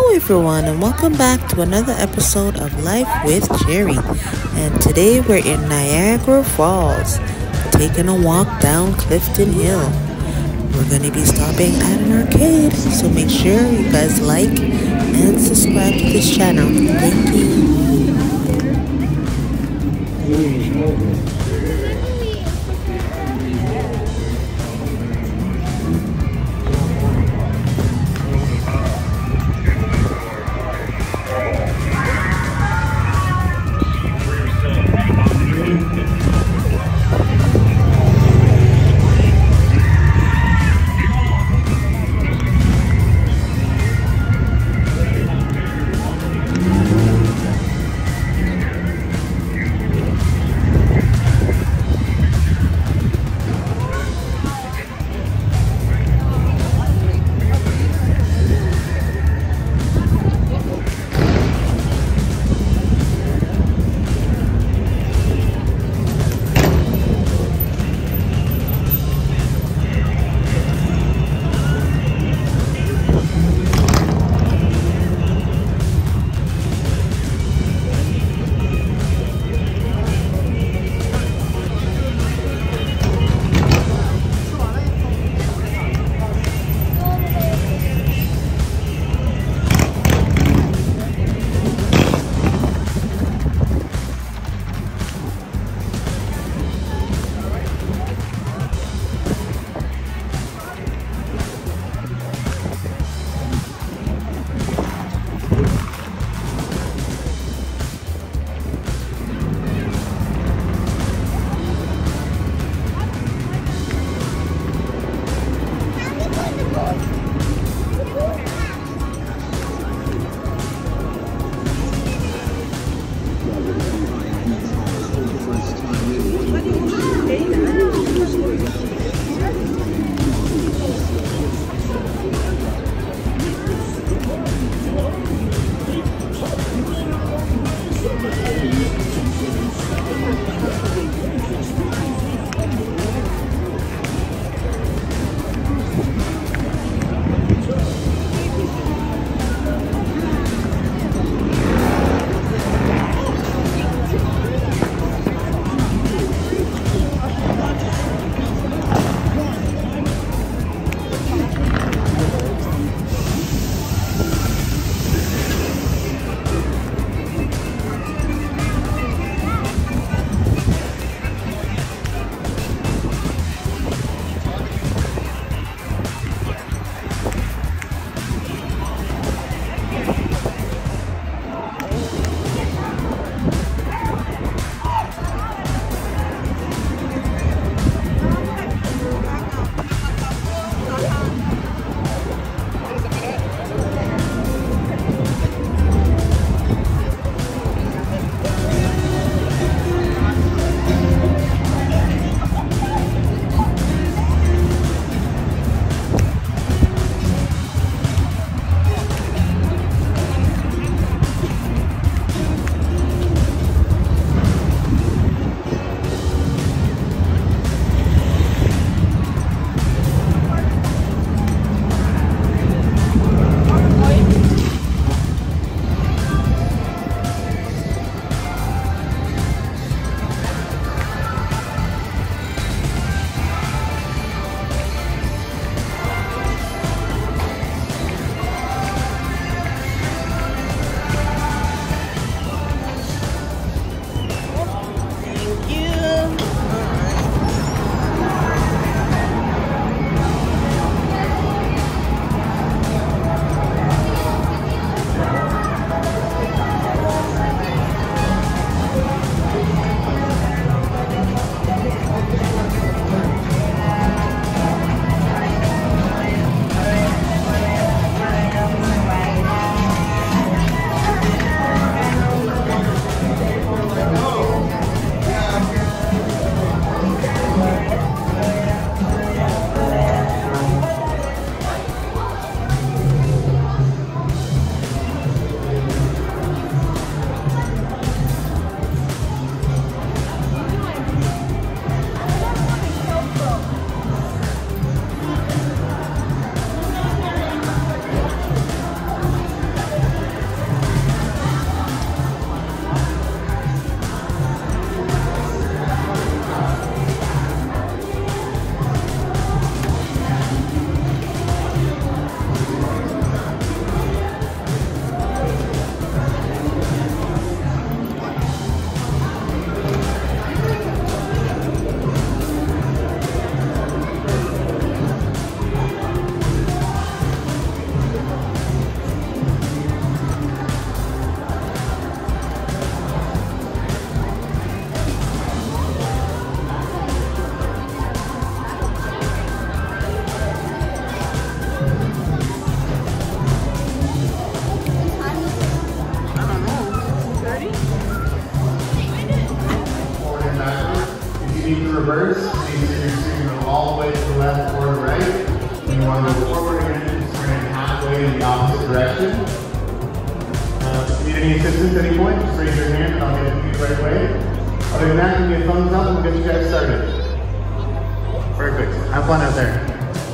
everyone, and welcome back to another episode of Life with Jerry. And today we're in Niagara Falls, taking a walk down Clifton Hill. We're going to be stopping at an arcade, so make sure you guys like and subscribe to this channel. Thank you. reverse, means you're going to go all the way to the left or the right. When you want to go forward again, just turn halfway in the opposite direction. If you need any assistance at any point, just raise your hand and I'll get it to you right away. Other than that, give me a thumbs up and we'll get you guys started. Perfect. Have fun out there.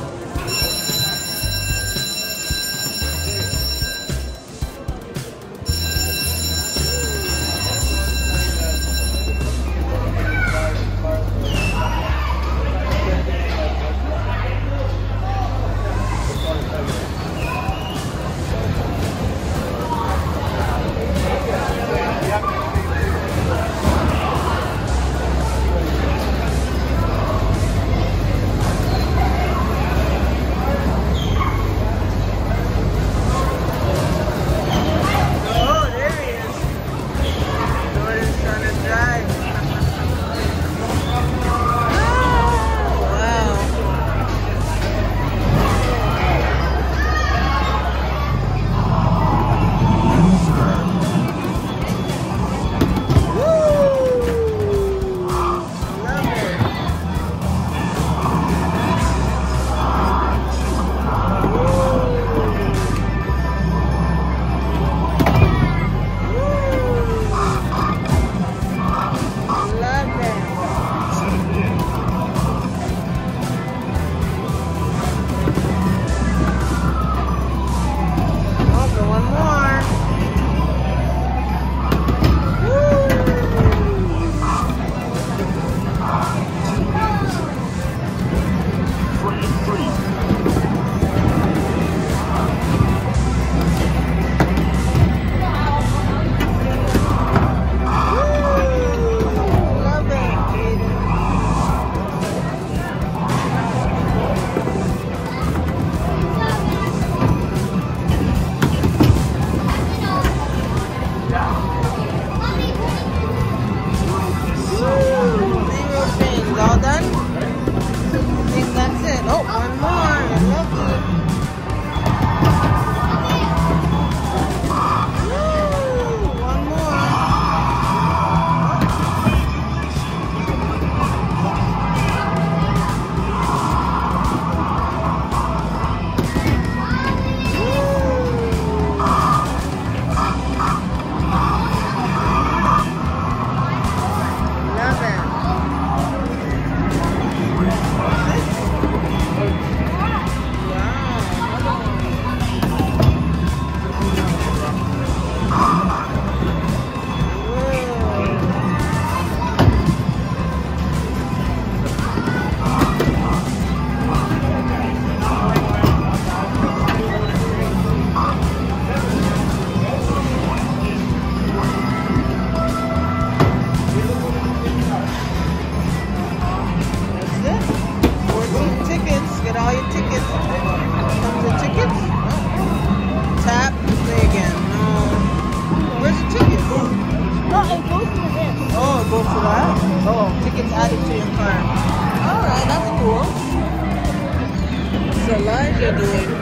Elijah doing?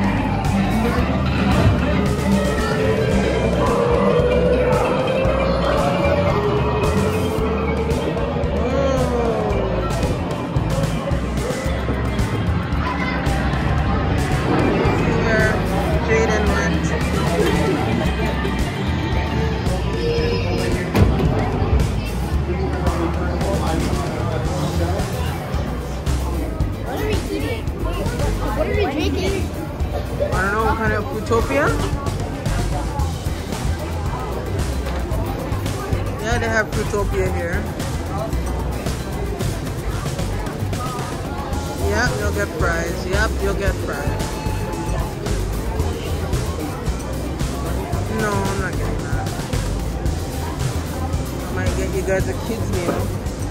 Fruitopia? Yeah, they have Fruitopia here. Yep, you'll get fries. Yep, you'll get fries. No, I'm not getting that. I might get you guys a kids meal.